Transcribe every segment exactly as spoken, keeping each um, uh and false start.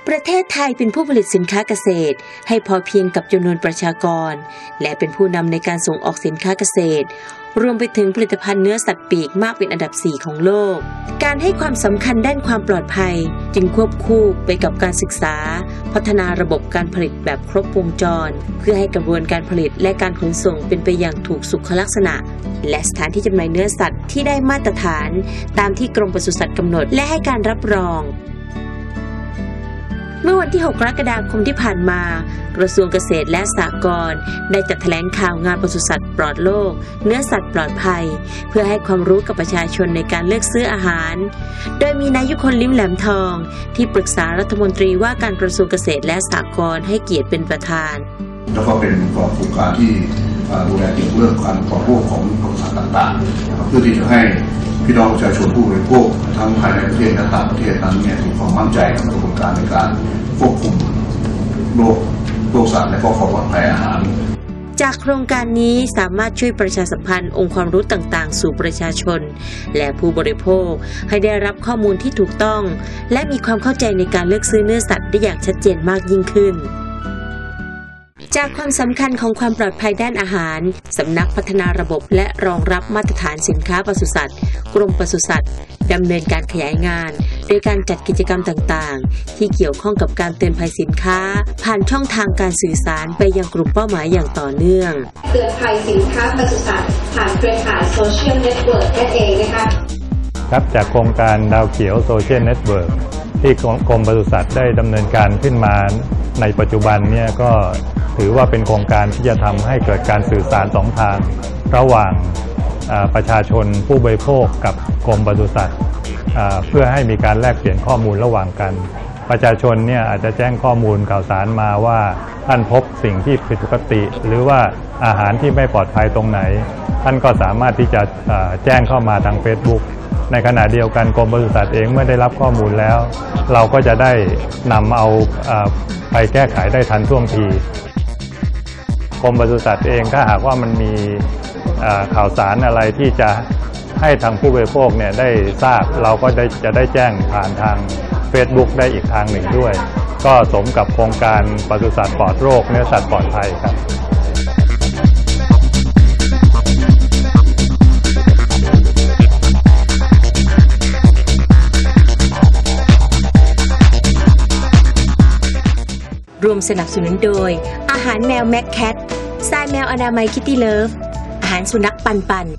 ประเทศไทยเป็นผู้ผลิตสินค้าเกษตรให้พอเพียงกับจำนวนประชากรและเป็นผู้นำในการส่งออกสินค้าเกษตรรวมไปถึงผลิตภัณฑ์เนื้อสัตว์ปีกมากเป็นอันดับสี่ของโลกการให้ความสำคัญด้านความปลอดภัยจึงควบคู่ไปกับการศึกษาพัฒนาระบบการผลิตแบบครบวงจรเพื่อให้กระบวนการผลิตและการขนส่งเป็นไปอย่างถูกสุขลักษณะและสถานที่จำหน่ายเนื้อสัตว์ที่ได้มาตรฐานตามที่กรมปศุสัตว์กำหนดและให้การรับรองเมื่อวันที่หกกรกฎาคมที่ผ่านมากระทรวงเกษตรและสหกรณ์ได้จัดแถลงข่าวงานปศุสัตว์ปลอดโรคเนื้อสัตว์ปลอดภัยเพื่อให้ความรู้กับประชาชนในการเลือกซื้ออาหารโดยมีนายยุคนลิ้มแหลมทองที่ปรึกษารัฐมนตรีว่าการกระทรวงเกษตรและสหกรณ์ให้เกียรติเป็นประธานแล้วก็เป็นกองโครงการที่ดูแลเกี่ยวกับเรื่องการปลอดโรคของปศุสัตว์ต่างๆเพื่อที่จะให้พี่น้องประชาชนผู้บริโภคทั้งภายในประเทศและต่างประเทศนั้นเนี่ยมีความมั่นใจกับกระบวนการในการควบคุมโรคโรคสัตว์และก็ความปลอดภัยอาหารจากโครงการนี้สามารถช่วยประชาสัมพันธ์องค์ความรู้ต่างๆสู่ประชาชนและผู้บริโภคให้ได้รับข้อมูลที่ถูกต้องและมีความเข้าใจในการเลือกซื้อเนื้อสัตว์ได้อย่างชัดเจนมากยิ่งขึ้นจากความสำคัญของความปลอดภัยด้านอาหารสำนักพัฒนาระบบและรองรับมาตรฐานสินค้าปศุสัตว์กรมปศุสัตว์ดำเนินการขยายงานโดยการจัดกิจกรรมต่างๆที่เกี่ยวข้องกับการเตือนภัยสินค้าผ่านช่องทางการสื่อสารไปยังกลุ่มเป้าหมายอย่างต่อเนื่องเตือนภัยสินค้าปศุสัตว์ผ่านเครือข่ายโซเชียลเน็ตเวิร์กนั่นเองนะคะครับจากโครงการดาวเขียวโซเชียลเน็ตเวิร์กที่กรมปศุสัตว์ได้ดำเนินการขึ้นมาในปัจจุบันเนี่ยก็ถือว่าเป็นโครงการที่จะทำให้เกิดการสื่อสารสองทางระหว่างประชาชนผู้บริโภคกับกรมปศุสัตว์เพื่อให้มีการแลกเปลี่ยนข้อมูลระหว่างกันประชาชนเนี่ยอาจจะแจ้งข้อมูลข่าวสารมาว่าท่านพบสิ่งที่ผิดปกติหรือว่าอาหารที่ไม่ปลอดภัยตรงไหนท่านก็สามารถที่จะแจ้งเข้ามาทาง Facebook ในขณะเดียวกันกรมปศุสัตว์เองเมื่อได้รับข้อมูลแล้วเราก็จะได้นำเอาไปแก้ไขได้ทันท่วงทีกรมปศุสัตว์เองถ้าหากว่ามันมีข่าวสารอะไรที่จะให้ทางผู้บริโภคเนี่ยได้ทราบเราก็ได้จะได้แจ้งผ่านทาง Facebook ได้อีกทางหนึ่งด้วยก็สมกับโครงการปศุสัตว์ปลอดโรคเนื้อสัตว์ปลอดภัยครับรวมสนับสนุนโดยอาหารแมวแม็กแคททรายแมวอนามัยคิตตี้เลิฟอาหารสุนัขปันปัน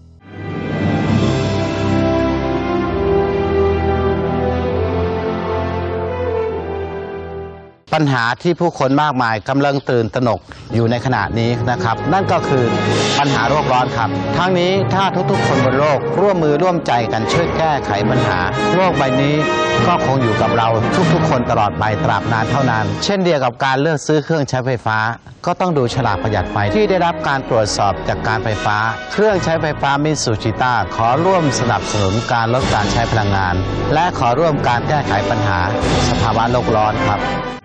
ปัญหาที่ผู้คนมากมายกำลังตื่นตระหนกอยู่ในขณะนี้นะครับนั่นก็คือปัญหาโลกร้อนครับทั้งนี้ถ้าทุกๆคนบนโลกร่วมมือร่วมใจกันช่วยแก้ไขปัญหาโลกใบนี้ก็คงอยู่กับเราทุกๆคนตลอดไปตราบนานเท่านานเช่นเดียวกับการเลือกซื้อเครื่องใช้ไฟฟ้าก็ต้องดูฉลากประหยัดไฟที่ได้รับการตรวจสอบจากการไฟฟ้าเครื่องใช้ไฟฟ้ามิตซูชิต้าขอร่วมสนับสนุนการลดการใช้พลังงานและขอร่วมการแก้ไขปัญหาสภาวะโลกร้อนครับ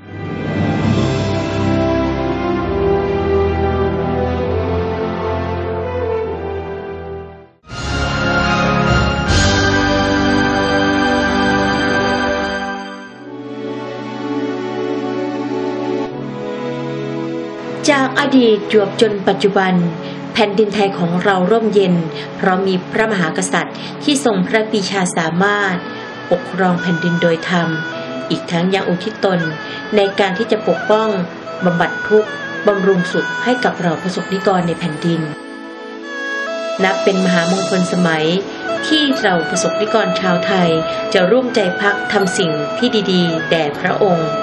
จากอดีตจวบจนปัจจุบันแผ่นดินไทยของเราร่มเย็นเพราะมีพระมหากษัตริย์ที่ทรงพระปรีชาสามารถปกครองแผ่นดินโดยธรรมอีกทั้งยังอุทิศตนในการที่จะปกป้องบำบัดทุกข์บำรุงสุขให้กับเราประสบนิกรในแผ่นดินนับเป็นมหามงคลสมัยที่เราประสบนิกรชาวไทยจะร่วมใจพักทำสิ่งที่ดีๆแด่พระองค์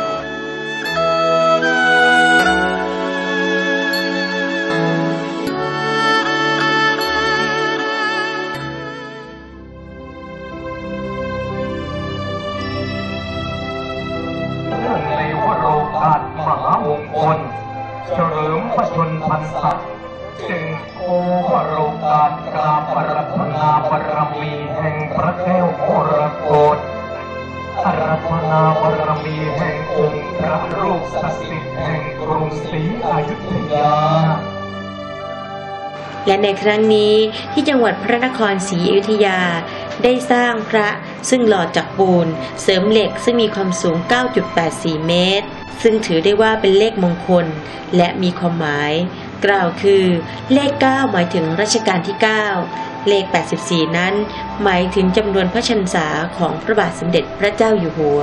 มหามงคลเฉลิมพระชนพรรษาจึงโอวโรกาสกราบอาราธนาบารมีแห่งพระแก้วมรกตอาราธนาบารมีแห่งองค์พระรูปศักดิ์สิทธิ์แห่งกรุงศรีอยุธยาและในครั้งนี้ที่จังหวัดพระนครศรีอยุธยาได้สร้างพระซึ่งหล่อจากปูนเสริมเหล็กซึ่งมีความสูง เก้าจุดแปดสี่ เมตรซึ่งถือได้ว่าเป็นเลขมงคลและมีความหมายกล่าวคือเลขเก้าหมายถึงรัชกาลที่เก้าเลขแปดสิบสี่นั้นหมายถึงจำนวนพระชนษาของพระบาทสมเด็จพระเจ้าอยู่หัว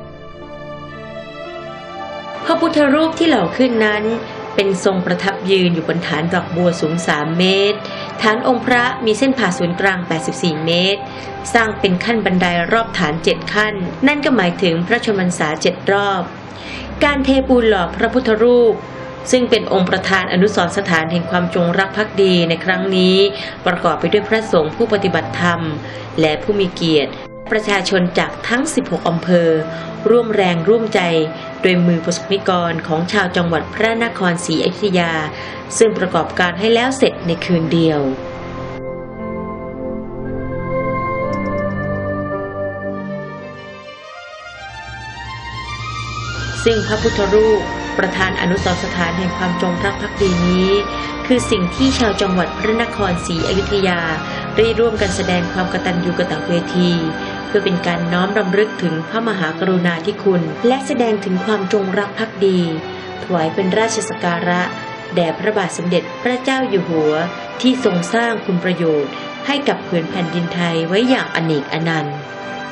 พระพุทธรูปที่หล่อขึ้นนั้นเป็นทรงประทับยืนอยู่บนฐานดอกบัวสูงสามเมตรฐานองค์พระมีเส้นผ่าศูนย์กลางแปดสิบสี่เมตรสร้างเป็นขั้นบันไดรอบฐานเจ็ดขั้นนั่นก็หมายถึงพระชนพรรษาเจ็ดรอบการเทปูนหล่อพระพุทธรูปซึ่งเป็นองค์ประธานอนุสรณ์สถานแห่งความจงรักภักดีในครั้งนี้ประกอบไปด้วยพระสงฆ์ผู้ปฏิบัติธรรมและผู้มีเกียรติประชาชนจากทั้งสิบหกอำเภอร่วมแรงร่วมใจโดยมือประสบนิกรของชาวจังหวัดพระนครศรีอยุธยาซึ่งประกอบการให้แล้วเสร็จในคืนเดียวซึ่งพระพุทธรูปประธานอนุสรณ์สถานแห่งความจงรักภักดีนี้คือสิ่งที่ชาวจังหวัดพระนครศรีอยุธยาได้ร่วมกันแสดงความกตัญญูกตเวทีเพื่อเป็นการน้อมรำลึกถึงพระมหากรุณาธิคุณและแสดงถึงความจงรักภักดีถวายเป็นราชสักการะแด่พระบาทสมเด็จพระเจ้าอยู่หัวที่ทรงสร้างคุณประโยชน์ให้กับผืนแผ่นดินไทยไว้อย่างอเนกอนันต์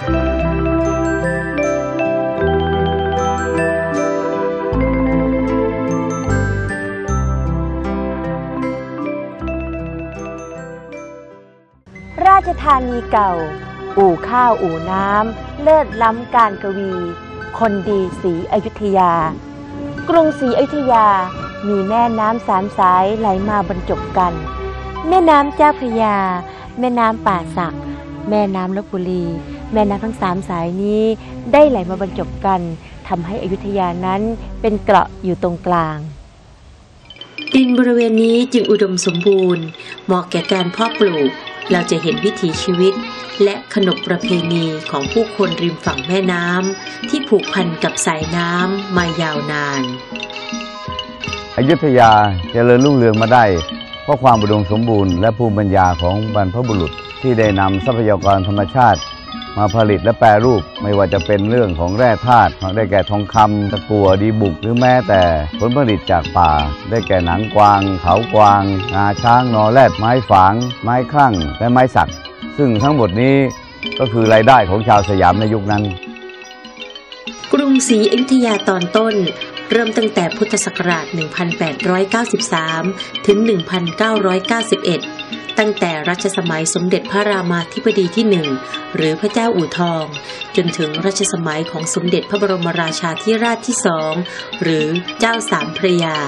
ราชธานีเก่าอู่ข้าวอู่น้ำเลิศล้ำการกวีคนดีศรีอยุธยากรุงศรีอยุธยามีแม่น้ำสามสายไหลมาบรรจบกันแม่น้ำเจ้าพระยาแม่น้ำป่าสักแม่น้ำลพบุรีแม่น้ำทั้งสามสายนี้ได้ไหลมาบรรจบกันทำให้อยุธยานั้นเป็นเกราะอยู่ตรงกลางดินบริเวณนี้จึงอุดมสมบูรณ์เหมาะแก่การเพาะปลูกเราจะเห็นวิถีชีวิตและขนบประเพณีของผู้คนริมฝั่งแม่น้ำที่ผูกพันกับสายน้ำมายาวนานอยุธยาเจริญรุ่งเรืองมาได้เพราะความอุดมสมบูรณ์และภูมิปัญญาของบรรพบุรุษที่ได้นำทรัพยากรธรรมชาติมาผลิตและแปรรูปไม่ว่าจะเป็นเรื่องของแร่ธาตุได้แก่ทองคำตะกั่วดีบุกหรือแม้แต่ผลผลิตจากป่าได้แก่หนังกวางเขากวางงาช้างนอแรดไม้ฝางไม้คลั่งและไม้สักซึ่งทั้งหมดนี้ก็คือรายได้ของชาวสยามในยุคนั้นกรุงศรีอยุธยาตอนต้นเริ่มตั้งแต่พุทธศักราชหนึ่งพันแปดร้อยเก้าสิบสามถึงหนึ่งพันเก้าร้อยเก้าสิบเอ็ดตั้งแต่รัชสมัยสมเด็จพระรามาธิบดีที่หนึ่งหรือพระเจ้าอู่ทองจนถึงรัชสมัยของสมเด็จพระบรมราชาธิราชที่สองหรือเจ้าสามพระยา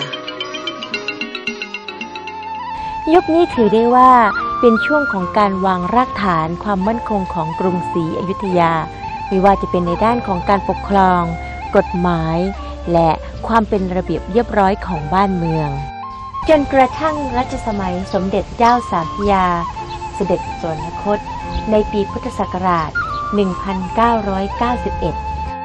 ยุคนี้ถือได้ว่าเป็นช่วงของการวางรากฐานความมั่นคงของกรุงศรีอยุธยาไม่ว่าจะเป็นในด้านของการปกครองกฎหมายและความเป็นระเบียบเรียบร้อยของบ้านเมืองจนกระทั่งรัชสมัยสมเด็จเจ้าสามพระยาเสด็จสวรรคตในปีพุทธศักราชหนึ่งพันเก้าร้อยเก้าสิบเอ็ด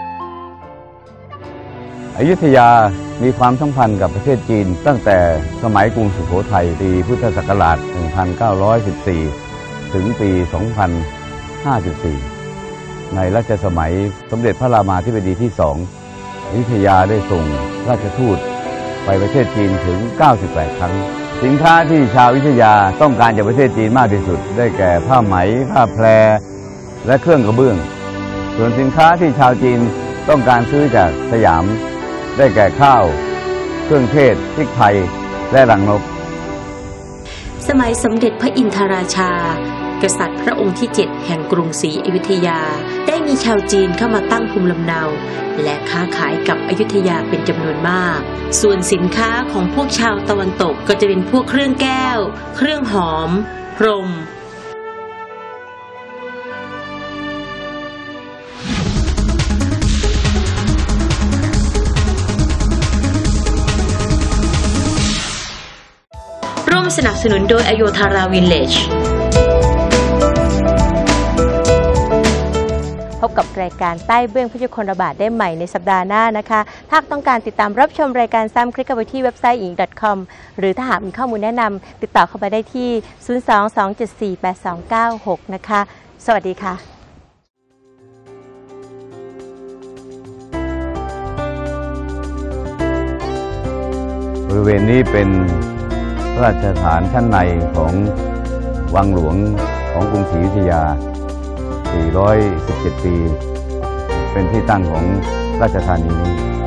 อยุธยามีความสัมพันธ์กับประเทศจีนตั้งแต่สมัยกรุงสุโขทัยปีพุทธศักราชหนึ่งพันเก้าร้อยสิบสี่ถึงปีสองพันห้าสิบสี่ในรัชสมัยสมเด็จพระรามาธิบดีที่สองอยุธยาได้ส่งราชทูตไปประเทศจีนถึงเก้าสิบแปดครั้งสินค้าที่ชาวอยุธยาต้องการจากประเทศจีนมากที่สุดได้แก่ผ้าไหมผ้าแพรและเครื่องกระเบื้องส่วนสินค้าที่ชาวจีนต้องการซื้อจากสยามได้แก่ข้าวเครื่องเทศพริกไทยและรังนกสมัยสมเด็จพระอินทราชากษัตริย์พระองค์ที่เจ็ดแห่งกรุงศรีอยุธยาได้มีชาวจีนเข้ามาตั้งภูมิลำเนาและค้าขายกับอยุธยาเป็นจำนวนมากส่วนสินค้าของพวกชาวตะวันตกก็จะเป็นพวกเครื่องแก้วเครื่องหอมพรมร่วมสนับสนุนโดยอโยธาราวิลเลจพบกับรายการใต้เบื้องพยุคลบาทได้ใหม่ในสัปดาห์หน้านะคะถ้าต้องการติดตามรับชมรายการซ้ำคลิกเข้าไปที่เว็บไซต์ อิง ดอท คอม หรือถ้าหากมีข้อมูลแนะนำติดต่อเข้าไปได้ที่ ศูนย์ สอง สอง เจ็ด สี่ แปด สอง เก้า หก นะคะสวัสดีค่ะบริเวณนี้เป็นพระราชฐานชั้นในของวังหลวงของกรุงศรีอยุธยา สี่ร้อยสิบเจ็ด ปี เป็นที่ตั้งของราชธานีนี้